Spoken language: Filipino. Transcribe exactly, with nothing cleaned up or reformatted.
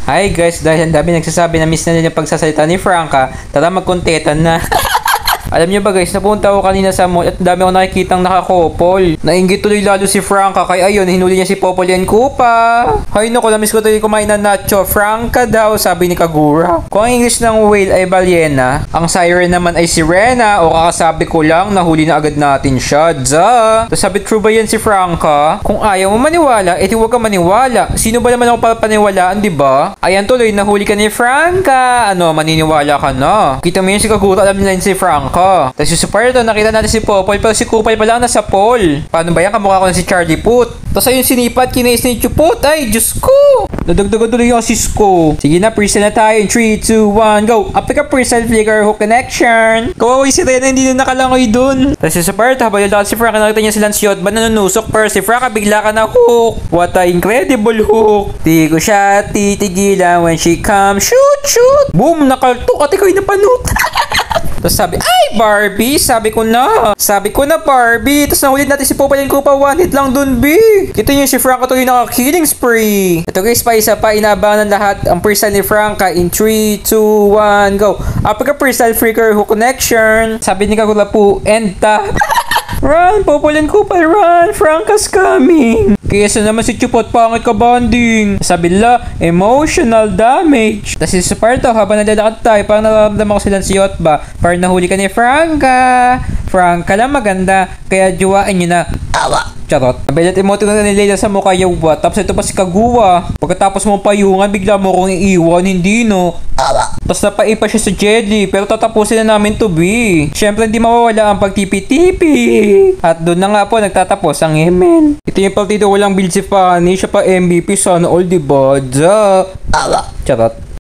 Hi guys, dahil ang dami nagsasabi na miss na nila yung pagsasalita ni Franca, tara magkuntetan na. Alam niyo ba guys, napunta ako kanina sa mall at dami ako nakikitang nakakopol. Nainggit tuloy lalo si Franca kaya ayun, hinuli niya si Popol yan Kupa. Hay naku, namiss ko tuloy kumain ng nacho. Franca daw, sabi ni Kagura. Kung ang English ng whale ay balyena, ang siren naman ay sirena o kakasabi ko lang, nahuli na agad natin siya. Duh! Tapos sabi, true ba yan si Franca? Kung ayaw mo maniwala, edi huwag ka maniwala. Sino ba naman ako papaniwalaan, di ba? Ayan tuloy, nahuli ka ni Franca. Ano, maniniwala ka na. Kita mo yun si Kagura, alam nila yun si Franca. Tapos yung super to, nakita natin si Popol, pero si Kupal pa lang nasa poll. Paano ba yan? Kamukha ko na si Charlie Puth. Tapos ayun sinipat, kinais ni Chuput. Ay, Diyos ko! Nadagdagan tuloy yung Cisco. Sige na, freestyle na tayo. In three, two, one, go! Apik ka freestyle flicker hook connection. Kawawi si Rena, hindi na nakalangoy dun. Tapos yung super to, habang yung si Franca, nakita niya si Lanciot, ba nanunusok? Pero si Franca, bigla ka na hook. What a incredible hook. Di ko siya titigilan when she comes. Shoot, shoot! Boom! Nakaltok at ikaw yung napanot. Tapos sabi, ay Barbie, sabi ko na. Sabi ko na Barbie. Tapos nahulit natin si Popol and Kupa, one hit lang dun, B. Kita niyo si Franca tuloy naka-killing spree. Ito guys, pa isa pa, inaabangan ng lahat ang freestyle ni Franca. In three, two, one, go. Apika freestyle freaker hook connection. Sabi ni Kagula po, enta. Run, Popol and Kupa, run. Franca's coming. Kesa naman si Chupot, pangit ka banding. Sabi la, emotional damage. Tapos si Sparto, habang nalalakad tayo, parang nararamdaman ko silang siyot ba? Parang nahuli ka ni Franca. Franca lang maganda, kaya juwain nyo na. Awa. Charot. Nabilat emote na ni Leila sa mukha yawa. Tapos ito pa si Kagua. Pagkatapos mo payungan, bigla mo kong iiwan, hindi no. Awa. Tapos napaipa siya sa jelly, pero tatapusin na namin to be. Siyempre hindi mawawala ang pagtipi-tipi. At doon na nga po nagtatapos ang Emen. Ito yung partido walang build si Fanny, siya pa M V P sana all diba? Duh. Awa. Charot.